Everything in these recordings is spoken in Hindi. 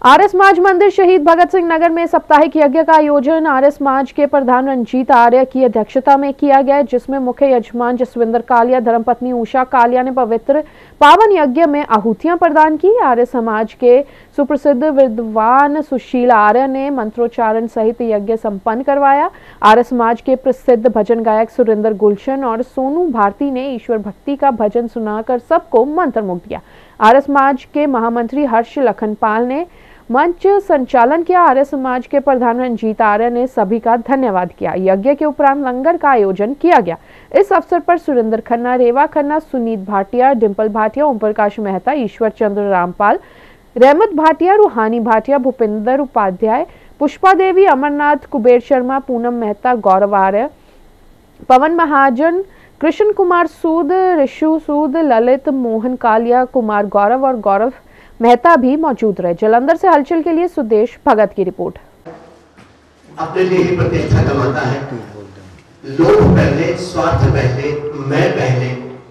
आर्य समाज मंदिर शहीद भगत सिंह नगर में साप्ताहिक यज्ञ का आयोजन आर्य समाज के प्रधान रंजीत आर्य की अध्यक्षता में किया गया, जिसमें मुख्य यजमान जसविंदर कालिया, धर्मपत्नी उषा कालिया ने पवित्र पावन यज्ञ में आहुतियां प्रदान की। आर्य समाज के सुप्रसिद्ध विद्वान सुशील आर्य ने मंत्रोच्चारण सहित यज्ञ संपन्न करवाया। आर्य समाज के प्रसिद्ध भजन गायक सुरेंद्र गुलशन और सोनू भारती ने ईश्वर भक्ति का भजन सुनाकर सबको मंत्रमुग्ध किया। आर्य समाज के महामंत्री हर्ष लखनपाल ने मंच संचालन किया। आर्य समाज के प्रधान रंजीत आर्य ने सभी का धन्यवाद किया। यज्ञ के उपरांत लंगर का आयोजन किया गया। इस अवसर पर सुरेंद्र खन्ना, रेवा खन्ना, सुनीत भाटिया, डिंपल भाटिया, ओम प्रकाश मेहता, ईश्वर चंद्र रामपाल, रहमत भाटिया, रूहानी भाटिया, भूपिंदर उपाध्याय, पुष्पा देवी, अमरनाथ, कुबेर शर्मा, पूनम मेहता, गौरव आर्य, पवन महाजन, कृष्ण कुमार सूद, ऋषु सूद, ललित, मोहन कालिया, कुमार गौरव और गौरव मेहता भी मौजूद रहे। जालंधर से हलचल के लिए सुदेश भगत की रिपोर्ट। अपने लिए ही प्रतिष्ठा कमाता है, लोग पहले, स्वार्थ पहले, मैं पहले,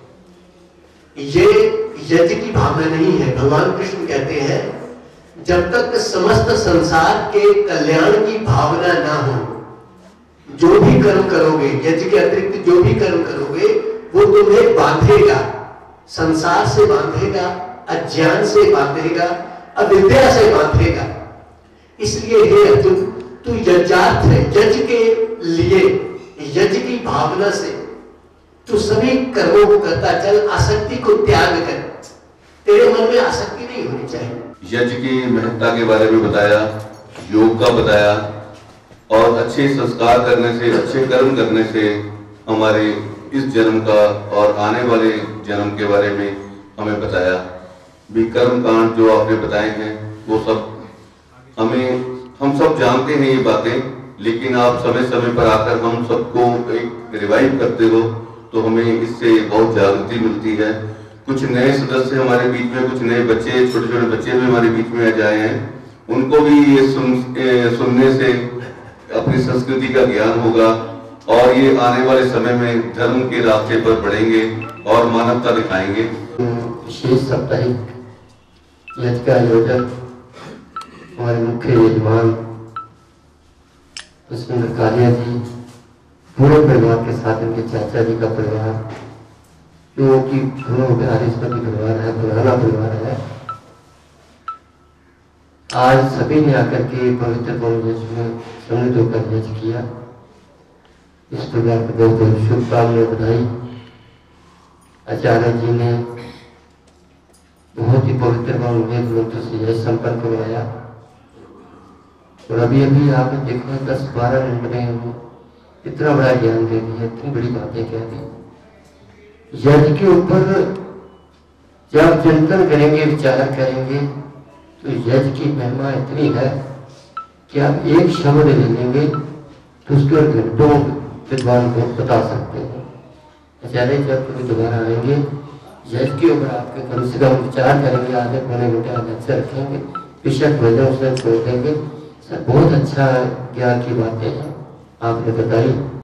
ये यज्ञ की भावना नहीं है। भगवान कृष्ण कहते हैं, जब तक समस्त संसार के कल्याण की भावना ना हो, जो भी कर्म करोगे, यज्ञ के अतिरिक्त जो भी कर्म करोगे, वो तुम्हें बांधेगा, संसार से बांधेगा, अज्ञान से बांधेगा, अविद्या से बांधेगा। इसलिए हे अर्जुन, तू यज्ञार्थ है, यज्ञ के लिए, यज्ञ की भावना से तू सभी कर्मों को करता चल, आसक्ति को त्याग कर। तेरे मन में आसक्ति नहीं होनी चाहिए। यज्ञ की महत्ता के बारे में बताया, योग का बताया, और अच्छे संस्कार करने से, अच्छे कर्म करने से हमारे इस जन्म का और आने वाले जन्म के बारे में हमें बताया। भी कर्म कांड जो आपने बताए हैं वो सब हम सब जानते हैं ये बातें, लेकिन आप समय समय पर आकर हम सबको एक रिवाइव करते हो तो हमें इससे बहुत जागृति मिलती है। कुछ नए सदस्य हमारे बीच में, कुछ नए बच्चे, छोटे छोटे बच्चे भी हमारे बीच में आ जाए हैं, उनको भी ये सुनने से अपनी संस्कृति का ज्ञान होगा और ये आने वाले समय में धर्म के रास्ते पर बढ़ेंगे और मानवता दिखाएंगे। विशेष साप्ताहिक यज्ञ का आयोजन हमारे मुख्य यजमान जसविंदर कालिया जी, पूरे परिवार के साथ इनके चाचा जी का परिवार, जो कि आर्यसमाजी परिवार है, पुराना परिवार है, आज सभी ने आकर के पवित्र यज्ञ में सम्मिलित होकर यज्ञ किया। इस प्रकार की बहुत बहुत शुभकामनाएं, बधाई। आचार्य जी ने बहुत ही पवित्र मंत्र से यह संपन्न करवाया और अभी अभी आपने देखा 10-12 मिनट में इतना बड़ा ज्ञान दे दिया, इतनी बड़ी बातें कह दी। यज्ञ के ऊपर जब चिंतन करेंगे, विचार करेंगे, तो यज्ञ की महिमा इतनी है कि आप एक शब्द ले लेंगे तो उसके घंटों विद्वान को बता सकते हैं। आचार्य जब कभी दोबारा आएंगे, यज्ञ के ऊपर आपके कम से कम विचार करेंगे, आधे पौने घंटे अलग से रखेंगे, विषय भोजन से छोड़ देंगे। सर बहुत अच्छा ज्ञान की बातें हैं आपने बताई।